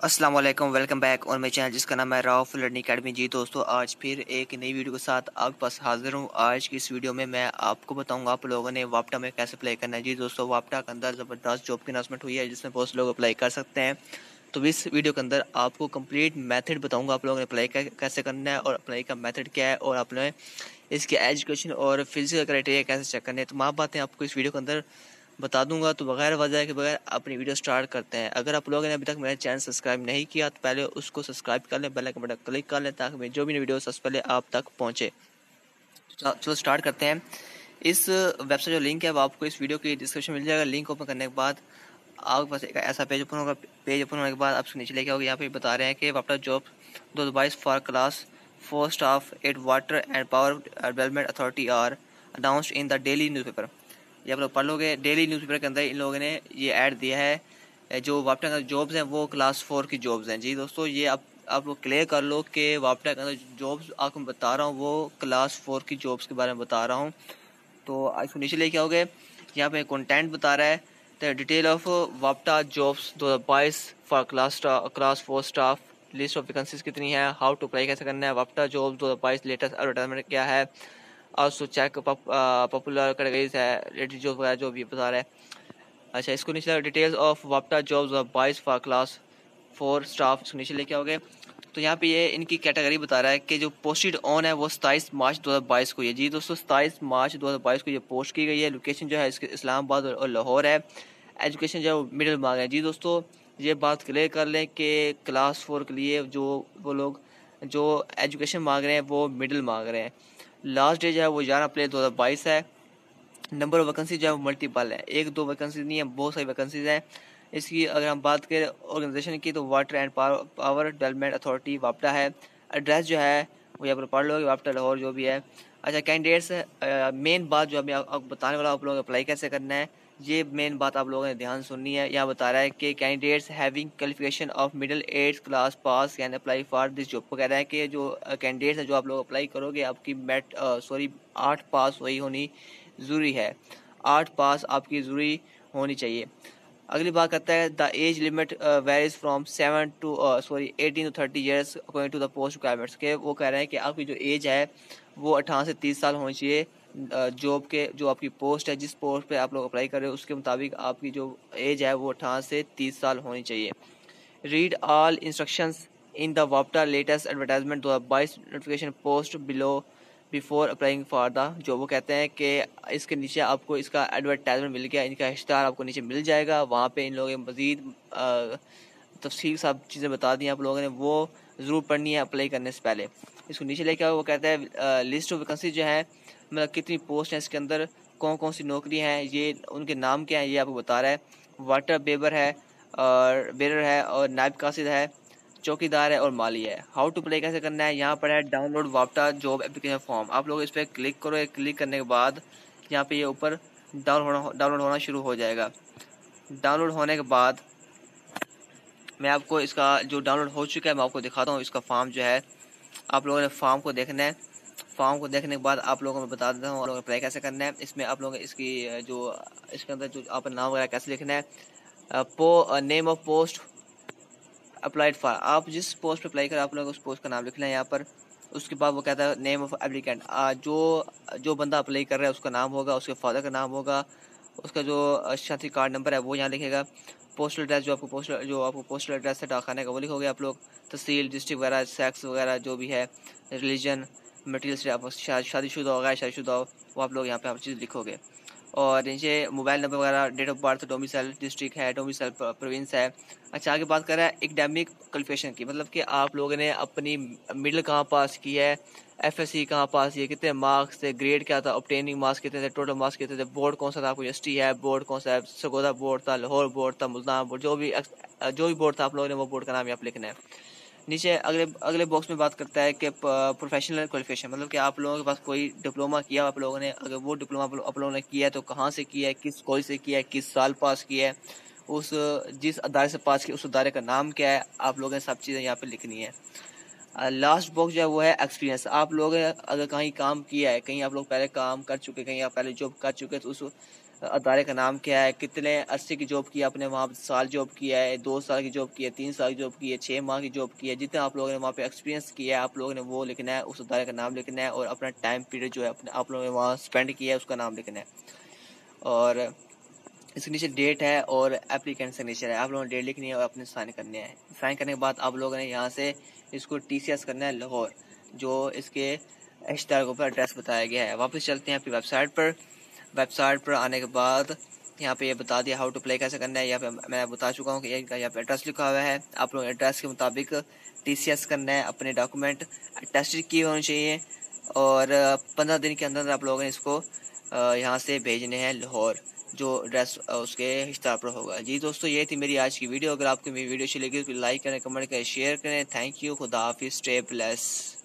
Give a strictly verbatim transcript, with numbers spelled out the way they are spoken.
अस्सलाम वालेकुम, welcome back और मेरे चैनल जिसका नाम है राउफ लर्निंग अकेडमी। जी दोस्तों, आज फिर एक नई वीडियो के साथ आपके पास हाजिर हूँ। आज की इस वीडियो में मैं आपको बताऊंगा आप लोगों ने वापटा में कैसे अप्लाई करना है। जी दोस्तों, वापटा के अंदर ज़बरदस्त जॉब की अनाउंसमेंट हुई है जिसमें बहुत से लोग अप्लाई कर सकते हैं। तो इस वीडियो के अंदर आपको कंप्लीट मेथड बताऊँगा आप लोगों ने अप्लाई कैसे करना है और अप्लाई का मेथड क्या है और आपने इसके एजुकेशन और फिजिकल क्राइटेरिया कैसे चेक करने हैं। तमाम बातें आपको इस वीडियो के अंदर बता दूंगा। तो बगैर वजह के बगैर अपनी वीडियो स्टार्ट करते हैं। अगर आप लोगों ने अभी तक मेरा चैनल सब्सक्राइब नहीं किया तो पहले उसको सब्सक्राइब कर लें, बेल आइकन बटन क्लिक कर लें ताकि मैं जो भी वीडियो सबसे पहले आप तक पहुंचे। चलो स्टार्ट करते हैं। इस वेबसाइट जो लिंक है वो आपको इस वीडियो की डिस्क्रिप्शन मिल जाएगा। लिंक ओपन करने के बाद आपके पास एक ऐसा पेज ओपन होगा। पेज ओपन होने के बाद आपसे नीचे लेके आओगे। यहाँ पे बता रहे हैं कि वापटा जॉब दो हज़ार बाईस for class four staff at water and power development authority are announced in the daily newspaper. ये आप लोग पढ़ लोगे। डेली न्यूज़पेपर के अंदर इन लोगों ने ये ऐड दिया है। जो वापटा का जॉब्स हैं वो क्लास फोर की जॉब्स हैं। जी दोस्तों, ये आप आप लोग क्लियर कर लो कि वापटा के अंदर जॉब्स आपको बता रहा हूँ वो क्लास फोर की जॉब्स के बारे में बता रहा हूँ। तो इसको नीचे लेके आओगे। यहाँ पे कंटेंट बता रहा है द डिटेल ऑफ वापटा जॉब्स दो हज़ार बाईस for class class four staff. List of vacancies कितनी है, हाउ टू अप्लाई कैसे करना है, वापटा जॉब्स दो हज़ार बाईस लेटेस्ट एडवर्टाइजमेंट क्या है, ऑल्सो चेक पॉपुलर कैटेगरीज है, लेटेस्ट जॉब वगैरह जो भी बता रहा है। अच्छा, इसको नीचे डिटेल्स ऑफ वापटा जॉब्स दो हज़ार बाईस फॉर क्लास फोर स्टाफ, इसको नीचे लेके आओगे। तो यहाँ पे ये इनकी कैटेगरी बता रहा है कि जो पोस्टेड ऑन है वो सताईस मार्च दो हज़ार बाईस को है। जी दोस्तों, सताईस मार्च दो हज़ार बाईस को ये पोस्ट की गई है। लोकेशन जो है इसके इस्लामाबाद और लाहौर है। एजुकेशन जो है मिडिल मांग है। जी दोस्तों, ये बात क्लियर कर लें कि क्लास फोर के लिए जो वो लोग जो एजुकेशन मांग रहे हैं वो मिडिल मांग रहे हैं। लास्ट डे जो है वो ग्यारह अप्रैल दो हज़ार बाईस है। नंबर ऑफ वैकेंसी जो है वो मल्टीपल है, एक दो वैकेंसी नहीं है, बहुत सारी वैकेंसीज हैं। इसकी अगर हम बात करें ऑर्गेनाइजेशन की तो water and power development authority वापटा है। एड्रेस जो है वो यहाँ पर पढ़ लो, वापटा लाहौर जो भी है। अच्छा, कैंडिडेट्स मेन बात जो अभी आपको बताने वाला आप लोगों को अप्लाई कैसे करना है, ये मेन बात आप लोगों ने ध्यान सुननी है। यहाँ बता रहा है कि candidates having qualification of middle eight class pass can apply for this job. को कह रहा है कि जो कैंडिडेट्स हैं जो आप लोग अप्लाई करोगे आपकी मेट सॉरी आठ पास वही होनी ज़रूरी है। आठ पास आपकी ज़रूरी होनी चाहिए। अगली बात करता है the age limit varies from seven to sorry eighteen to thirty years according to the post requirements के। वो कह रहे हैं कि आपकी जो एज है वो अठारह से तीस साल होनी चाहिए। जॉब uh, के जो आपकी पोस्ट है, जिस पोस्ट पे आप लोग अप्लाई कर रहे हो उसके मुताबिक आपकी जो एज है वो अठारह से तीस साल होनी चाहिए। Read all instructions in the वापटा लेटेस्ट एडवर्टाइजमेंट दो हज़ार बाईस notification post below before applying for the job. वो कहते हैं कि इसके नीचे आपको इसका एडवर्टाइजमेंट मिल गया, इनका इश्तहार आपको नीचे मिल जाएगा। वहाँ पे इन लोगों ने मज़ीद तफसील सब चीज़ें बता दी आप लोगों ने, वो ज़रूर पढ़नी है अप्लाई करने से पहले। इसको नीचे लेके आओ। वो कहता है लिस्ट ऑफ वैकेंसी जो है मतलब कितनी पोस्ट हैं इसके अंदर, कौन कौन सी नौकरी हैं, ये उनके नाम क्या हैं, ये आपको बता रहा है। वाटर बेबर है और बेरर है और नायब कासिद है, चौकीदार है और माली है। हाउ टू अप्लाई कैसे करना है, यहाँ पर है डाउनलोड वापटा जॉब एप्लीकेशन फॉर्म। आप लोग इस पर क्लिक करो। क्लिक करने के बाद यहाँ पे ये यह ऊपर डाउनलोड होना डाउनलोड होना शुरू हो जाएगा। डाउनलोड होने के बाद मैं आपको इसका जो डाउनलोड हो चुका है मैं आपको दिखाता हूँ। इसका फॉर्म जो है आप लोगों ने फॉर्म को देखना है। फॉर्म को देखने के बाद आप लोगों को बता देता हूँ आप लोगों को अप्लाई कैसे करना है। इसमें आप लोग इसकी जो इसके अंदर जो आप नाम वगैरह कैसे लिखना है, पो name of post applied for, आप जिस पोस्ट पे अप्लाई करें आप लोग उस पोस्ट का नाम लिखना है यहाँ पर। उसके बाद वो कहता है नेम ऑफ एप्लीकेंट, जो जो बंदा अप्लाई कर रहा है उसका नाम होगा, उसके फादर का नाम होगा, उसका जो शनाख्ती कार्ड नंबर है वो यहाँ लिखेगा। पोस्टल एड्रेस जो आपको पोस्टल जो आपको पोस्टल एड्रेस है डाकखाने का वो लिखोगे आप लोग। तहसील, डिस्ट्रिक्ट वगैरह, सेक्स वगैरह जो भी है, रिलीजन, मटीरियल से आप शादीशुदा हो गया शादीशुदा हो वो आप लोग यहाँ पे आप चीज़ लिखोगे। और नीचे मोबाइल नंबर वगैरह, date of birth, domicile district है, डोमिसाइल प्रोविंस है। अच्छा, आगे बात कर रहा है एकेडमिक क्वालिफिकेशन की, मतलब कि आप लोगों ने अपनी मिडिल कहाँ पास की है, एफएससी कहाँ पास की है, कितने मार्क्स थे, ग्रेड क्या था, ऑब्टेनिंग मार्क्स कितने थे, टोटल मार्क्स कितने थे, बोर्ड कौन सा था, आपको एस टी है, बोर्ड कौन सा है, सगोदा बोर्ड था, लाहौर बोर्ड था, मुल्तान बोर्ड, जो भी जो भी बोर्ड था आप लोगों ने वो बोर्ड का नाम यहाँ पे लिखना है। नीचे अगले अगले बॉक्स में बात करता है कि प्रोफेशनल क्वालिफिकेशन, मतलब कि आप लोगों के पास कोई डिप्लोमा किया आप लोगों ने, अगर वो डिप्लोमा आप लोगों ने किया है तो कहाँ से किया है, किस कॉलेज से किया है, किस साल पास किया है, उस जिस अदारे से पास किया उस अदारे का नाम क्या है, आप लोगों ने सब चीज़ें यहाँ पे लिखनी है। लास्ट बॉक्स जो है वो है एक्सपीरियंस। आप लोग अगर कहीं काम किया है, कहीं आप लोग पहले काम कर चुके, कहीं आप पहले जॉब कर चुके तो उस अदारे का नाम क्या है, कितने अस्सी की जॉब की आपने वहाँ साल जॉब किया है, दो साल की जॉब की है, तीन साल की जॉब की है, छः माह की जॉब की है, जितना आप लोगों ने वहाँ पे एक्सपीरियंस किया है आप लोगों ने वो लिखना है, उस अदारे का नाम लिखना है और अपना टाइम पीरियड जो है अपने आप लोगों ने वहाँ स्पेंड किया है उसका नाम लिखना है। और इसके नीचे डेट है और एप्लीकेंट सिग्नेचर है, आप लोगों ने डेट लिखनी है और अपने साइन करने हैं। साइन करने के बाद आप लोगों ने यहाँ से इसको टी सी एस करना है लाहौर, जो इसके इश्तहार के ऊपर एड्रेस बताया गया है। वापस चलते हैं आपकी वेबसाइट पर। वेबसाइट पर आने के बाद यहाँ पे ये यह बता दिया हाउ टू प्ले कैसे करना है। यहाँ पे मैं बता चुका हूँ कि यहाँ पे एड्रेस लिखा हुआ है, आप लोग एड्रेस के मुताबिक टी सी एस करना है, अपने डॉक्यूमेंट टेस्टेड किए होने चाहिए और पंद्रह दिन के अंदर आप लोगों ने इसको यहाँ से भेजने हैं लाहौर, जो एड्रेस उसके इश्तहार पर होगा। जी दोस्तों, ये थी मेरी आज की वीडियो। अगर आपको मेरी वीडियो अच्छी लगी तो लाइक करें, कमेंट करें, शेयर करें। थैंक यू, खुदा हाफिज़, स्टे ब्लेस।